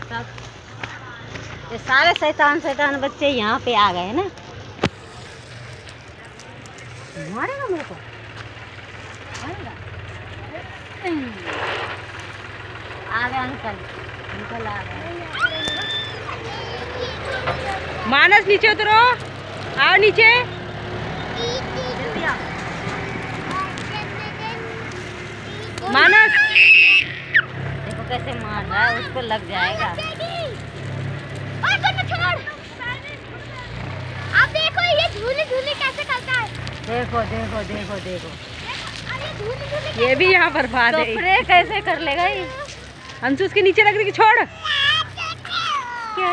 सब ये सारे शैतान बच्चे यहाँ पे आ गए ना। मारेगा मेरे को, मारेगा। आ गए अंकल आ गए। मानस नीचे उतरो, आओ नीचे। मानस देखो कैसे मार रहा है, उसको लग जाएगा। आप देखो ये झूले झूले कैसे करता है। देखो देखो देखो देखो, ये भी यहाँ बर्बाद तो है। प्रे कैसे कर लेगा ये। अंशु उसके नीचे रख दी, छोड़। क्या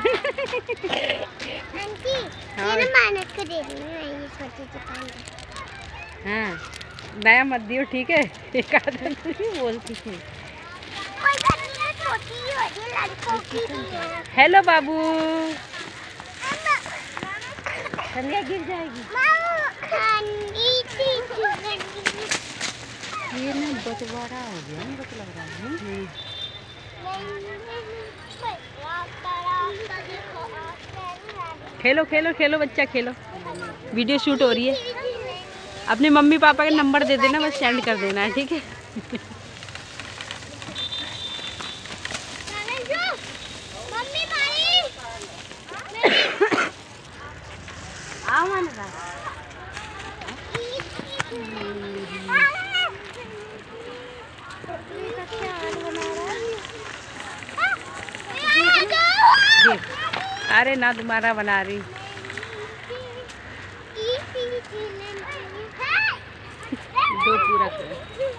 ये मानस को दे दूंगी मैं, ये छोटी दुकान है। हाँ, नया मत दियो, ठीक है। एक आदमी बोलती थी। कोई बात नहीं है, छोटी ही होती है, लड़कों की भी है। हेलो बाबू। संध्या गिर जाएगी। ये ना बटवारा हो गया, मुझे तो लग रहा है। खेलो खेलो खेलो बच्चा, खेलो। वीडियो शूट हो रही है। अपने मम्मी पापा का नंबर दे देना, बस सेंड कर देना है, ठीक है। आओ मानसा। अरे ना तुम्हारा बना रही। दो पूरा कर।